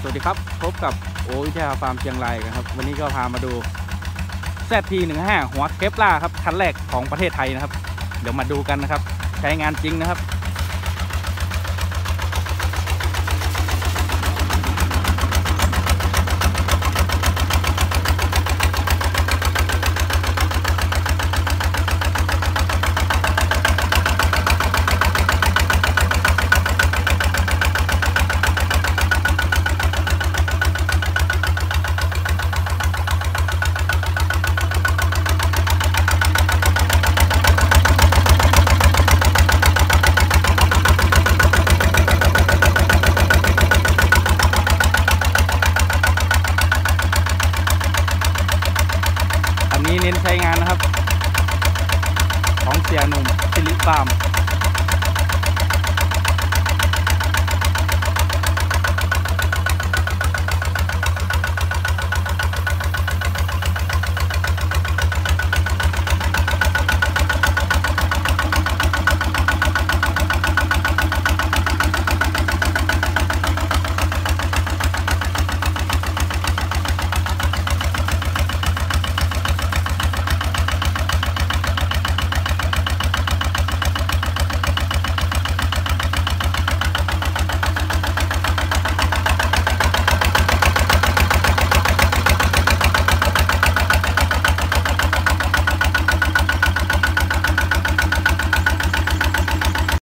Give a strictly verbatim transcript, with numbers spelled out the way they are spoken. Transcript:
สวัสดีครับพบกับโอวิทยาฟาร์มเชียงรายนะครับวันนี้ก็พามาดู แซด ที หนึ่งห้า หัวเคปล่าครับคันแรกของประเทศไทยนะครับเดี๋ยวมาดูกันนะครับใช้งานจริงนะครับ